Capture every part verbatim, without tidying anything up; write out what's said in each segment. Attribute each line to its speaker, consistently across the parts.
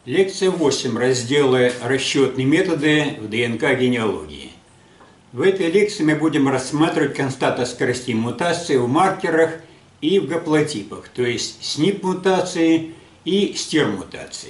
Speaker 1: Лекция восемь. Разделы «Расчетные методы в ДНК-генеалогии». В этой лекции мы будем рассматривать константы скоростей мутации в маркерах и в гаплотипах, то есть СНП-мутации и стир-мутации.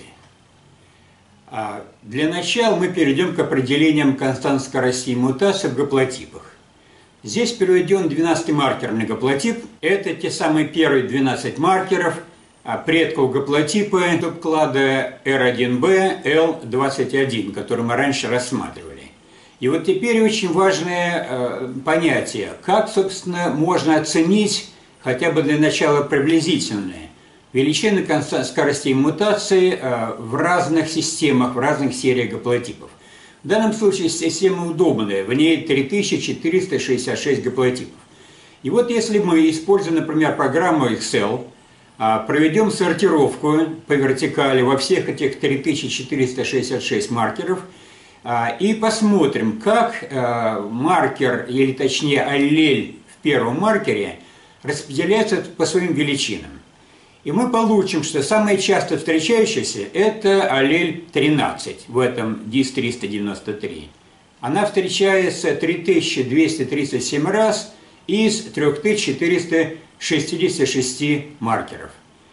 Speaker 1: Для начала мы перейдем к определениям констант скоростей мутаций в гаплотипах. Здесь приведен двенадцатимаркерный гаплотип. Это те самые первые двенадцать маркеров предков гаплотипа субклада эр один бэ эл двадцать один, который мы раньше рассматривали. И вот теперь очень важное э, понятие, как, собственно, можно оценить хотя бы для начала приблизительные величины констант скоростей мутации э, в разных системах, в разных сериях гаплотипов. В данном случае система удобная, в ней три тысячи четыреста шестьдесят шесть гаплотипов. И вот если мы используем, например, программу Excel, проведем сортировку по вертикали во всех этих три тысячи четыреста шестьдесят шесть маркеров и посмотрим, как маркер, или точнее аллель в первом маркере распределяется по своим величинам. И мы получим, что самое часто встречающееся – это аллель тринадцать в этом дис триста девяносто три. Она встречается три тысячи двести тридцать семь раз из три тысячи четыреста шестидесяти шести маркеров.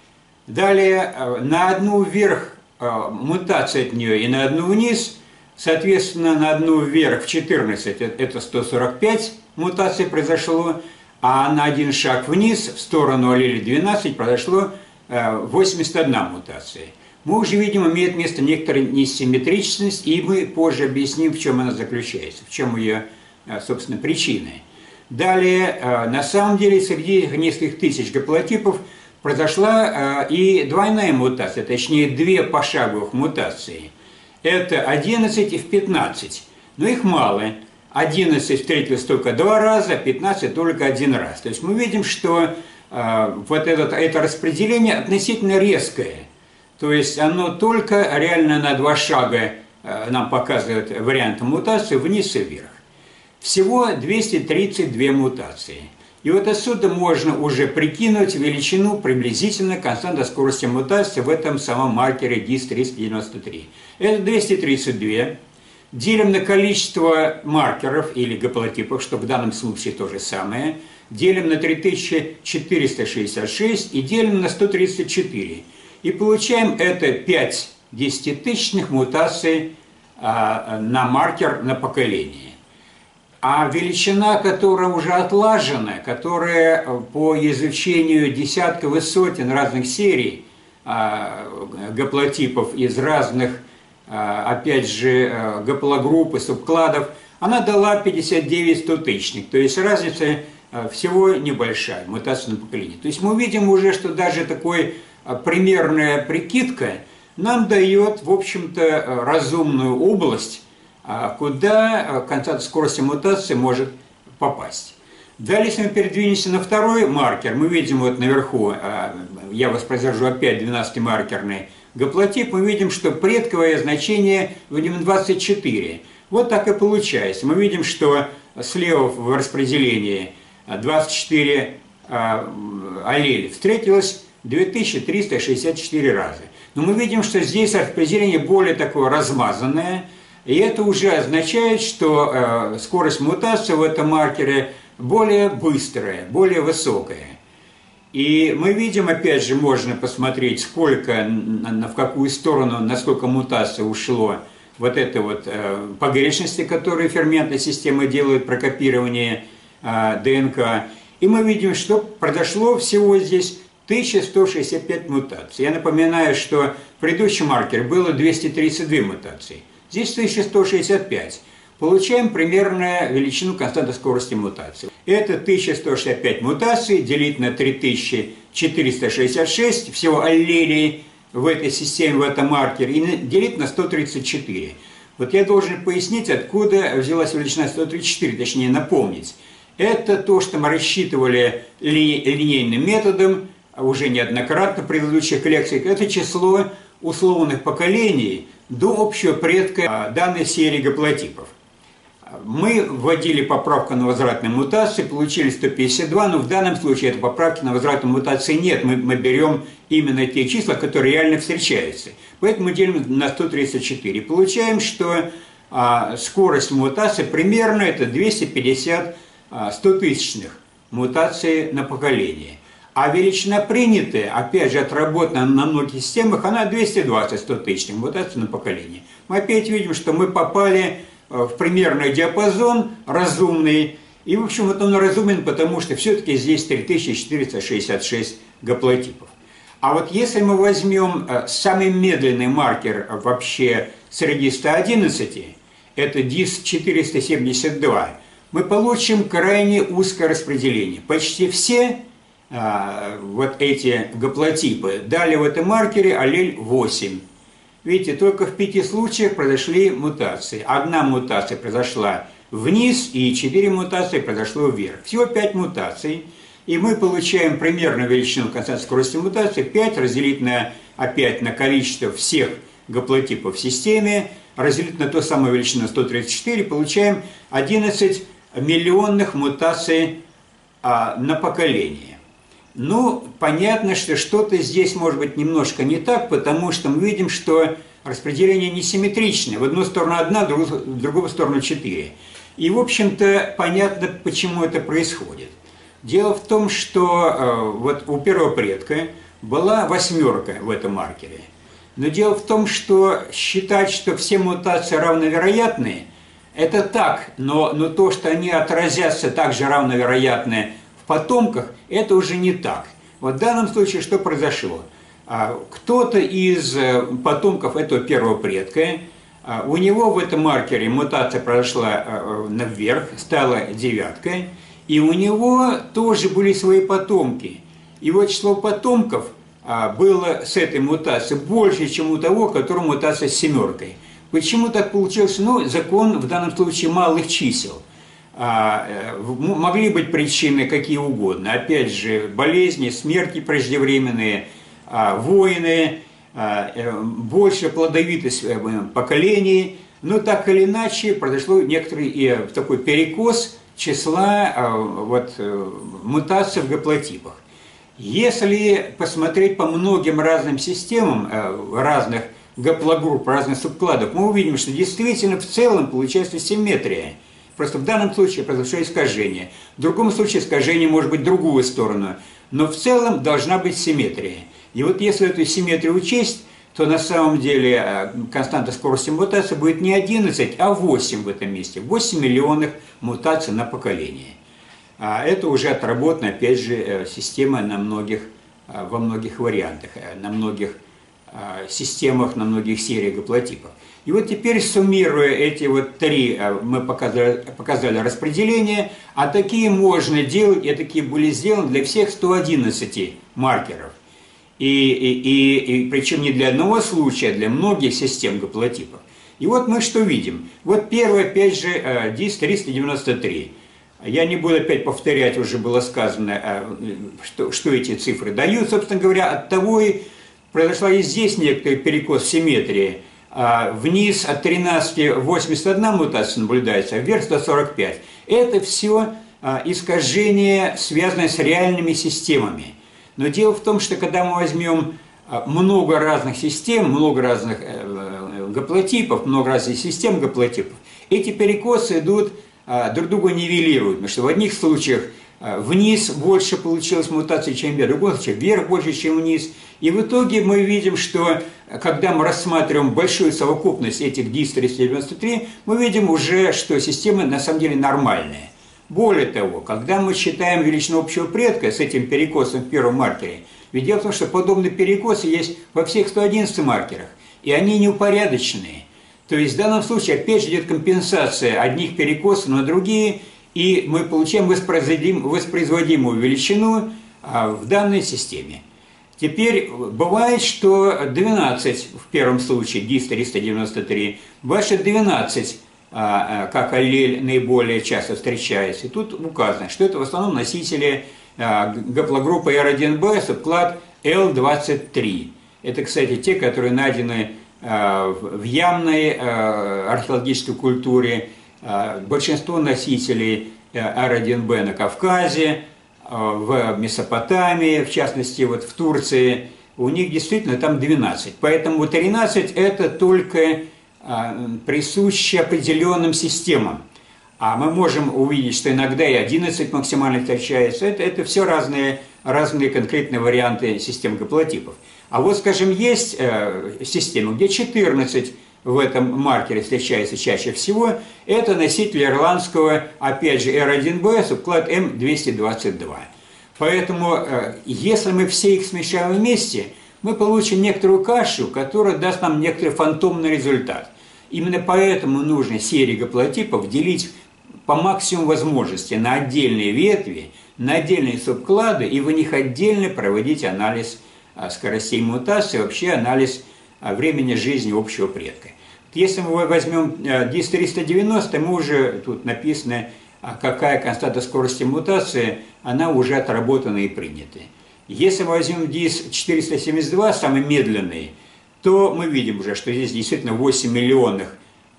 Speaker 1: Далее на одну вверх мутация от нее и на одну вниз, соответственно, на одну вверх в четырнадцать это сто сорок пять мутаций произошло, а на один шаг вниз в сторону аллеля двенадцать произошло восемьдесят одна мутация. Мы уже видим, имеет место некоторая несимметричность, и мы позже объясним, в чем она заключается, в чем ее, собственно, причина. Далее, на самом деле, среди этих нескольких тысяч гаплотипов произошла и двойная мутация, точнее, две пошаговых мутации. Это одиннадцать и в пятнадцать, но их мало. одиннадцать встретилось только два раза, пятнадцать только один раз. То есть мы видим, что вот это, это распределение относительно резкое. То есть оно только реально на два шага нам показывает варианты мутации вниз и вверх. Всего двести тридцать две мутации. И вот отсюда можно уже прикинуть величину приблизительно константы скорости мутации в этом самом маркере дис триста девяносто три. Это двести тридцать два. Делим на количество маркеров или гаплотипов, что в данном случае то же самое. Делим на три тысячи четыреста шестьдесят шесть и делим на сто тридцать четыре. И получаем это пять десятитысячных мутаций а, на маркер на поколение. А величина, которая уже отлажена, которая по изучению десятков и сотен разных серий а, гаплотипов из разных, а, опять же, гаплогрупп и субкладов, она дала пятьдесят девять стотысячных, то есть разница всего небольшая, мутация на поколение. То есть мы видим уже, что даже такой примерная прикидка нам дает, в общем-то, разумную область, куда константа скорости мутации может попасть. Далее, если мы передвинемся на второй маркер, мы видим вот наверху, я воспроизвожу опять двенадцатимаркерный гаплотип, мы видим, что предковое значение двадцать четыре. Вот так и получается. Мы видим, что слева в распределении двадцать четыре аллеля встретилось две тысячи триста шестьдесят четыре раза. Но мы видим, что здесь распределение более такое размазанное, и это уже означает, что э, скорость мутации в этом маркере более быстрая, более высокая. И мы видим, опять же, можно посмотреть, сколько, на, в какую сторону, насколько мутация ушло вот это вот э, погрешности, которые ферментная система делает про копирование э, ДНК. И мы видим, что произошло всего здесь тысяча сто шестьдесят пять мутаций. Я напоминаю, что в предыдущем маркере было двести тридцать две мутации. Здесь тысяча сто шестьдесят пять. Получаем примерно величину константы скорости мутации. Это тысяча сто шестьдесят пять мутаций делить на три тысячи четыреста шестьдесят шесть, всего аллелей в этой системе, в этом маркере, и делить на сто тридцать четыре. Вот я должен пояснить, откуда взялась величина сто тридцать четыре, точнее напомнить. Это то, что мы рассчитывали ли, линейным методом, уже неоднократно в предыдущих лекциях. Это число условных поколений до общего предка данной серии гаплотипов. Мы вводили поправку на возвратные мутации, получили сто пятьдесят два, но в данном случае этой поправки на возвратные мутации нет. Мы, мы берем именно те числа, которые реально встречаются. Поэтому мы делим на сто тридцать четыре. Получаем, что а, скорость мутации примерно это двести пятьдесят стотысячных мутаций на поколение. А величина принятая, опять же отработана на многих системах, она двести двадцать стотысячных мутаций на поколение. Мы опять видим, что мы попали в примерный диапазон разумный. И, в общем, вот он разумен, потому что все-таки здесь три тысячи четыреста шестьдесят шесть гаплотипов. А вот если мы возьмем самый медленный маркер вообще среди ста одиннадцати, это дис четыреста семьдесят два, мы получим крайне узкое распределение. Почти все а, вот эти гаплотипы дали в этом маркере аллель восемь. Видите, только в пяти случаях произошли мутации. Одна мутация произошла вниз, и четыре мутации произошло вверх. Всего пять мутаций. И мы получаем примерную величину константы скорости мутации пять разделить на, опять на количество всех гаплотипов в системе, разделить на ту самую величину сто тридцать четыре, получаем одиннадцать миллионных мутаций а, на поколение. Ну, понятно, что что-то здесь может быть немножко не так, потому что мы видим, что распределение несимметричное. В одну сторону одна, в другую сторону четыре. И, в общем-то, понятно, почему это происходит. Дело в том, что э, вот у первого предка была восьмерка в этом маркере. Но дело в том, что считать, что все мутации равновероятны, это так, но, но то, что они отразятся также равновероятны в потомках, это уже не так. Вот в данном случае что произошло? Кто-то из потомков этого первого предка, у него в этом маркере мутация произошла наверх, стала девяткой, и у него тоже были свои потомки. И вот число потомков было с этой мутацией больше, чем у того, у которого мутация с семеркой. Почему так получилось? Ну, закон в данном случае малых чисел. Могли быть причины какие угодно. Опять же, болезни, смерти преждевременные, войны, больше плодовитость поколений. Но так или иначе произошло некоторый такой перекос числа вот, мутаций в гаплотипах. Если посмотреть по многим разным системам, разных гаплогрупп, разных субкладов, мы увидим, что действительно в целом получается симметрия. Просто в данном случае произошло искажение. В другом случае искажение может быть в другую сторону. Но в целом должна быть симметрия. И вот если эту симметрию учесть, то на самом деле константа скорости мутации будет не одиннадцать, а восемь в этом месте. восемь миллионных мутаций на поколение. Это уже отработана, опять же, система на многих, во многих вариантах, на многих системах, на многих сериях гаплотипов. И вот теперь, суммируя эти вот три, мы показали, показали распределение, а такие можно делать, и такие были сделаны для всех ста одиннадцати маркеров. И, и, и, и причем не для одного случая, а для многих систем гаплотипов. И вот мы что видим. Вот первый, опять же, дис триста девяносто три. Я не буду опять повторять, уже было сказано, что, что эти цифры дают. Собственно говоря, от того и произошла и здесь некоторый перекос симметрии. Вниз от тринадцати восемьдесят одна мутация наблюдается, а вверх сто сорок пять. Это все искажения, связанные с реальными системами. Но дело в том, что когда мы возьмем много разных систем, много разных гаплотипов, много разных систем гаплотипов, эти перекосы идут, друг друга нивелируют. Потому что в одних случаях вниз больше получилось мутаций, чем вверх, в другом случае вверх больше, чем вниз. И в итоге мы видим, что когда мы рассматриваем большую совокупность этих дис триста девяносто три, мы видим уже, что система на самом деле нормальная. Более того, когда мы считаем величину общего предка с этим перекосом в первом маркере, ведь дело в том, что подобные перекосы есть во всех ста одиннадцати маркерах, и они неупорядоченные. То есть в данном случае опять же идет компенсация одних перекосов на другие, и мы получаем воспроизводим, воспроизводимую величину в данной системе. Теперь бывает, что двенадцать в первом случае, дис триста девяносто три, ваше двенадцать, как аллель наиболее часто встречается. И тут указано, что это в основном носители гаплогруппы эр один бэ, субклад эл двадцать три. Это, кстати, те, которые найдены в ямной археологической культуре, большинство носителей эр один бэ на Кавказе, в Месопотамии, в частности, вот в Турции, у них действительно там двенадцать. Поэтому тринадцать – это только присуще определенным системам. А мы можем увидеть, что иногда и одиннадцать максимально встречается. Это, это все разные, разные конкретные варианты систем гаплотипов. А вот, скажем, есть э, системы, где четырнадцать в этом маркере встречается чаще всего. Это носитель ирландского, опять же, эр один бэ, субклад эм двести двадцать два. Поэтому, э, если мы все их смешаем вместе, мы получим некоторую кашу, которая даст нам некоторый фантомный результат. Именно поэтому нужно серии гаплотипов делить по максимуму возможности на отдельные ветви, на отдельные субклады и в них отдельно проводить анализ скоростей мутации, вообще анализ времени жизни общего предка. Если мы возьмем дис триста девяносто, мы уже, тут написано, какая константа скорости мутации, она уже отработана и принята. Если мы возьмем дис четыреста семьдесят два, самый медленный, то мы видим уже, что здесь действительно восемь миллионных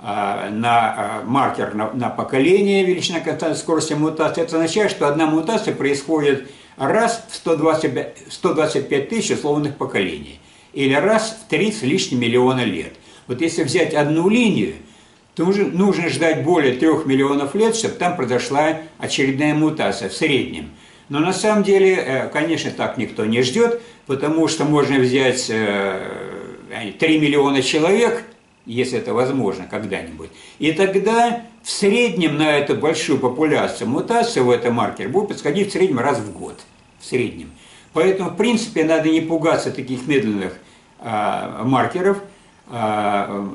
Speaker 1: на маркер на, на поколение величина константы скорости мутации. Это означает, что одна мутация происходит раз в сто двадцать пять тысяч условных поколений. Или раз в три с лишним миллиона лет. Вот если взять одну линию, то уже нужно ждать более трех миллионов лет, чтобы там произошла очередная мутация в среднем. Но на самом деле, конечно, так никто не ждет, потому что можно взять три миллиона человек, если это возможно когда-нибудь. И тогда в среднем на эту большую популяцию мутации в этом маркере будет происходить в среднем раз в год. В среднем. Поэтому, в принципе, надо не пугаться таких медленных а, маркеров. А,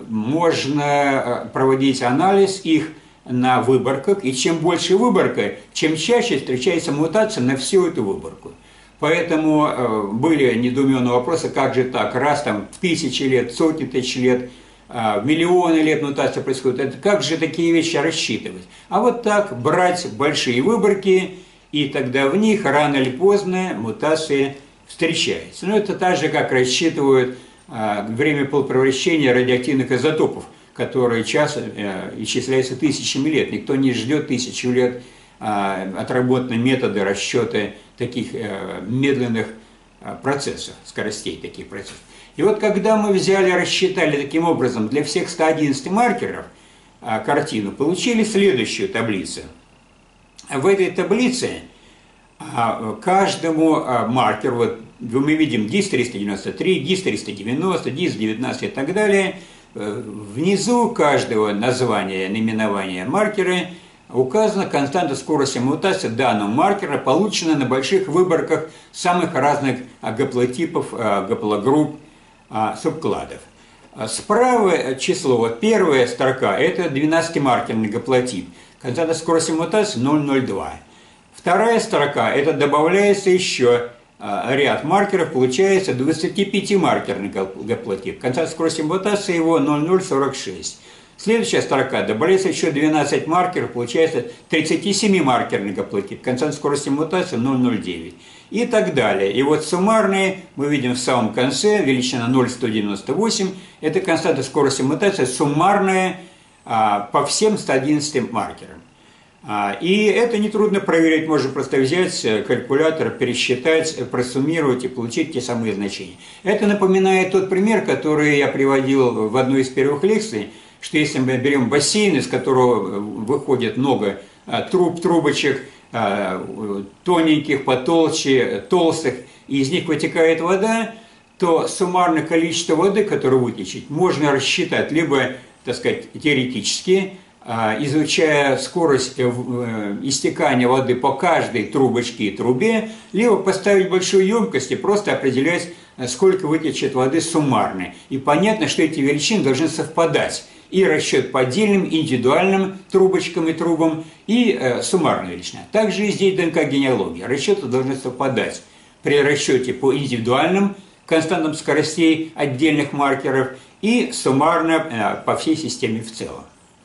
Speaker 1: можно проводить анализ их на выборках. И чем больше выборка, чем чаще встречается мутация на всю эту выборку. Поэтому а, были недоуменные вопросы, как же так, раз там в тысячи лет, сотни тысяч лет, в миллионы лет мутация происходит. Это как же такие вещи рассчитывать? А вот так брать большие выборки, и тогда в них рано или поздно мутации встречаются. Но это так же, как рассчитывают время полупревращения радиоактивных изотопов, которые часто исчисляются тысячами лет. Никто не ждет тысячу лет отработанные методы расчета таких медленных процессов, скоростей таких процессов. И вот когда мы взяли, рассчитали таким образом для всех ста одиннадцати маркеров а, картину, получили следующую таблицу. В этой таблице а, каждому а, маркеру, вот мы видим дис триста девяносто три, дис триста девяносто, дис девятнадцать и так далее, внизу каждого названия, наименования маркера указана константа скорости мутации данного маркера, полученная на больших выборках самых разных гаплотипов, гаплогрупп, субкладов. Справа число, вот первая строка, это двенадцатимаркерный гаплотип, константа скорости мутации ноль целых ноль два. Вторая строка, это добавляется еще ряд маркеров, получается двадцатипятимаркерный гаплотип, константа скорости мутации его ноль целых сорок шесть. Следующая строка, добавляется еще двенадцать маркеров, получается тридцатисемимаркерный гаплотип, константа скорости мутации ноль целых ноль девять. И так далее. И вот суммарные мы видим в самом конце, величина ноль целых сто девяносто восемь, это константа скорости мутации суммарная а, по всем ста одиннадцати маркерам. А, и это нетрудно проверить, можно просто взять калькулятор, пересчитать, просуммировать и получить те самые значения. Это напоминает тот пример, который я приводил в одной из первых лекций, что если мы берем бассейн, из которого выходит много а, труб, трубочек, тоненьких, потолще, толстых, и из них вытекает вода, то суммарное количество воды, которое вытечет, можно рассчитать либо, так сказать, теоретически, изучая скорость истекания воды по каждой трубочке и трубе, либо поставить большую емкость и просто определять, сколько вытечет воды суммарно. И понятно, что эти величины должны совпадать. И расчет по отдельным индивидуальным трубочкам и трубам, и э, суммарная величина. Также и здесь ДНК-генеалогия. Расчеты должны совпадать при расчете по индивидуальным константам скоростей отдельных маркеров и суммарно э, по всей системе в целом.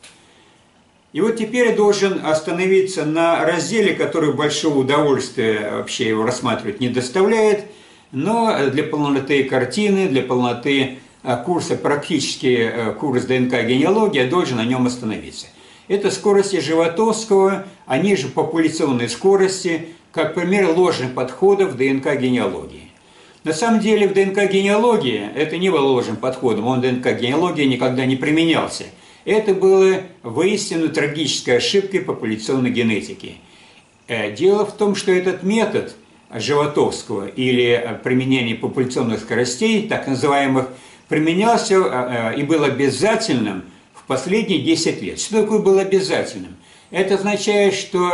Speaker 1: И вот теперь я должен остановиться на разделе, который большого удовольствия вообще его рассматривать не доставляет, но для полноты картины, для полноты курса, практически курс ДНК-генеалогия, должен на нем остановиться. Это скорости Животовского, они же популяционные скорости, как пример ложных подходов в ДНК-генеалогии. На самом деле в ДНК-генеалогии это не было ложным подходом, он в ДНК-генеалогии никогда не применялся. Это было воистину трагической ошибкой популяционной генетики. Дело в том, что этот метод Животовского или применение популяционных скоростей, так называемых, применялся и был обязательным в последние десять лет. Что такое было обязательным? Это означает, что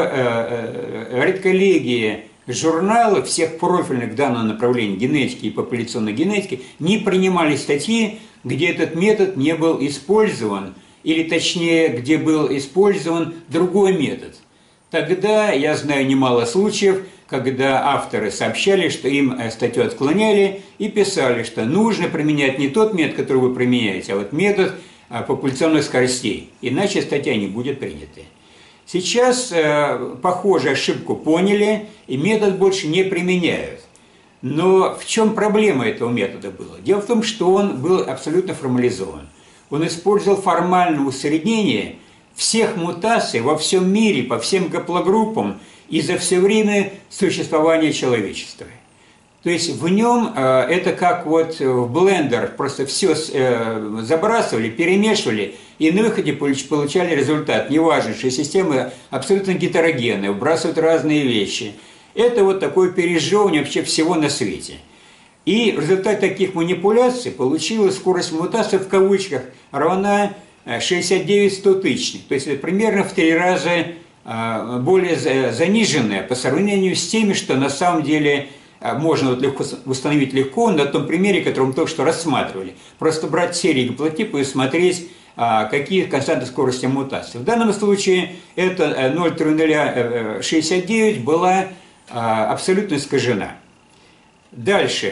Speaker 1: редколлегии журналов всех профильных в данном направлении генетики и популяционной генетики не принимали статьи, где этот метод не был использован, или точнее, где был использован другой метод. Тогда я знаю немало случаев, когда авторы сообщали, что им статью отклоняли и писали, что нужно применять не тот метод, который вы применяете, а вот метод популяционных скоростей, иначе статья не будет принята. Сейчас, похоже, ошибку поняли и метод больше не применяют. Но в чем проблема этого метода была? Дело в том, что он был абсолютно формализован. Он использовал формальное усреднение всех мутаций во всем мире, по всем гаплогруппам и за все время существования человечества. То есть в нем э, это как вот в блендер, просто все э, забрасывали, перемешивали, и на выходе получали результат. Неважно, что система абсолютно гетерогенная, выбрасывают разные вещи. Это вот такое пережевывание вообще всего на свете. И в результате таких манипуляций получилась скорость мутации в кавычках равна шестьдесят девять стотысячных. То есть это примерно в три раза э, более заниженная по сравнению с теми, что на самом деле можно вот легко установить легко на том примере, который мы только что рассматривали. Просто брать серии гаплотипа и смотреть, какие константы скорости мутации. В данном случае это ноль целых шестьдесят девять была абсолютно искажена. Дальше.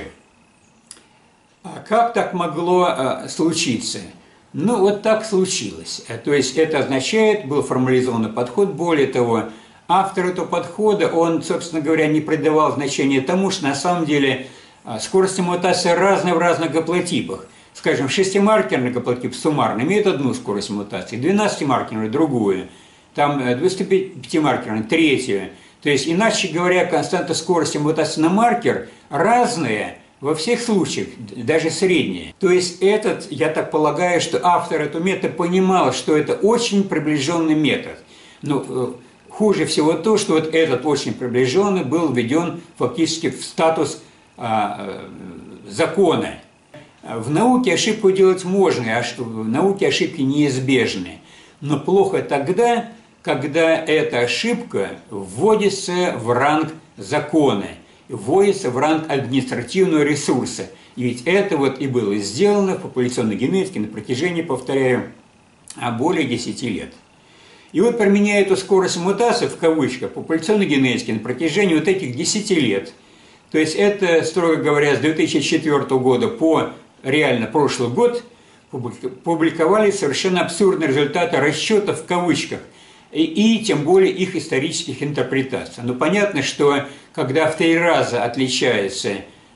Speaker 1: Как так могло случиться? Ну, вот так случилось. То есть это означает, был формализованный подход, более того, автор этого подхода, он, собственно говоря, не придавал значения тому, что на самом деле скорости мутации разные в разных гаплотипах. Скажем, шестимаркерный гаплотип суммарно имеет одну скорость мутации, двенадцатимаркерный – другую, там двадцатипятимаркерный – третью. То есть, иначе говоря, константа скорости мутации на маркер разные во всех случаях, даже средние. То есть, этот, я так полагаю, что автор этого метода понимал, что это очень приближенный метод. Но хуже всего то, что вот этот очень приближенный был введен фактически в статус а, закона. В науке ошибку делать можно, а в науке ошибки неизбежны. Но плохо тогда, когда эта ошибка вводится в ранг закона, вводится в ранг административного ресурса. И ведь это вот и было сделано в популяционной генетике на протяжении, повторяю, более десяти лет. И вот, применяя эту скорость мутации, в кавычках, популяционной генетики на протяжении вот этих десяти лет, то есть это, строго говоря, с две тысячи четвёртого года по реально прошлый год, публиковали совершенно абсурдные результаты расчетов в кавычках, и, и тем более их исторических интерпретаций. Но понятно, что когда в три раза отличается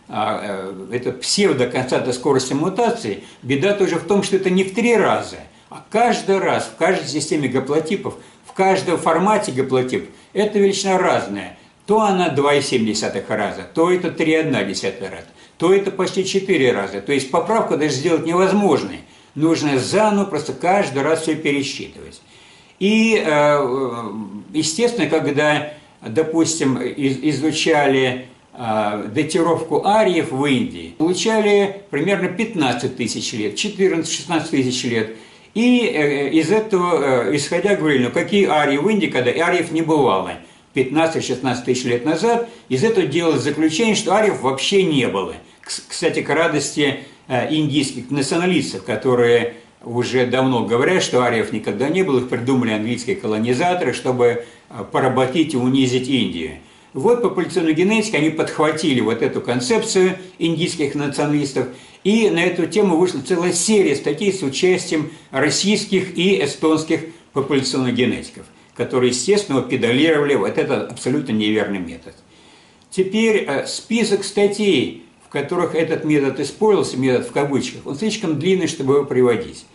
Speaker 1: а, а, эта псевдоконстанта скорости мутации, беда тоже в том, что это не в три раза, а каждый раз, в каждой системе гаплотипов, в каждом формате гаплотип, эта величина разная. То она два и семь десятых раза, то это три и одна десятая раза, то это почти четыре раза. То есть поправку даже сделать невозможно. Нужно заново просто каждый раз все пересчитывать. И, естественно, когда, допустим, изучали датировку ариев в Индии, получали примерно пятнадцать тысяч лет, четырнадцать-шестнадцать тысяч лет. И из этого, исходя, говорили, ну какие арии в Индии, когда ариев не бывало, пятнадцать-шестнадцать тысяч лет назад, из этого делалось заключение, что ариев вообще не было. Кстати, к радости индийских националистов, которые уже давно говорят, что ариев никогда не было, их придумали английские колонизаторы, чтобы поработить и унизить Индию. Вот популяционную генетику они подхватили вот эту концепцию индийских националистов, и на эту тему вышла целая серия статей с участием российских и эстонских популяционных генетиков, которые, естественно, педалировали вот этот абсолютно неверный метод. Теперь список статей, в которых этот метод использовался, метод в кавычках, он слишком длинный, чтобы его приводить.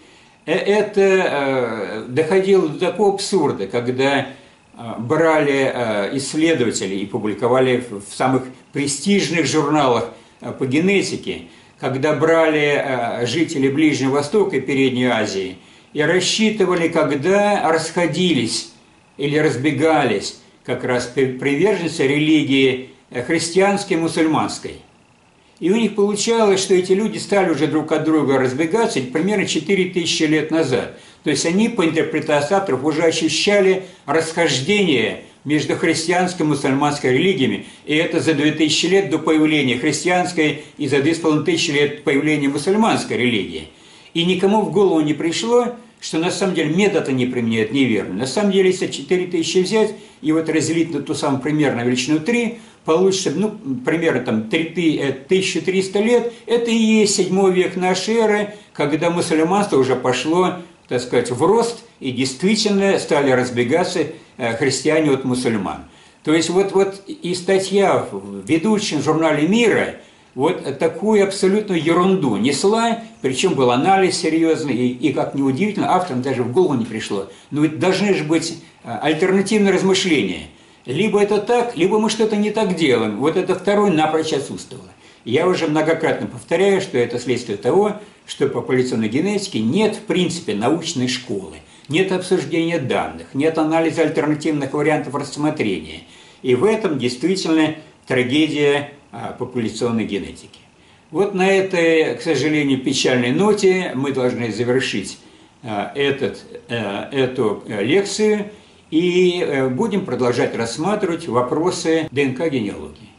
Speaker 1: Это доходило до такого абсурда, когда брали исследователи и публиковали в самых престижных журналах по генетике, когда брали жителей Ближнего Востока и Передней Азии и рассчитывали, когда расходились или разбегались как раз приверженцы религии христианской и мусульманской. И у них получалось, что эти люди стали уже друг от друга разбегаться примерно четыре тысячи лет назад. То есть они, по интерпретации авторов, уже ощущали расхождение между христианской и мусульманской религиями. И это за две тысячи лет до появления христианской и за две с половиной тысячи лет появления мусульманской религии. И никому в голову не пришло, что на самом деле метод они применяют неверно. На самом деле, если четыре тысячи взять и вот разделить на ту самую примерно величину три, получится, ну, примерно там тысяча триста лет, это и есть седьмой век нашей эры, когда мусульманство уже пошло, так сказать, в рост, и действительно стали разбегаться христиане от мусульман. То есть вот, вот и статья в ведущем журнале «Мира» вот такую абсолютную ерунду несла, причем был анализ серьезный, и, и как ни удивительно, авторам даже в голову не пришло. Но ведь должны же быть альтернативные размышления. Либо это так, либо мы что-то не так делаем. Вот это второе напрочь отсутствовало. Я уже многократно повторяю, что это следствие того, что по популяционной генетике нет в принципе научной школы, нет обсуждения данных, нет анализа альтернативных вариантов рассмотрения. И в этом действительно трагедия а, популяционной генетики. Вот на этой, к сожалению, печальной ноте мы должны завершить а, этот, а, эту лекцию и а, будем продолжать рассматривать вопросы ДНК-генеалогии.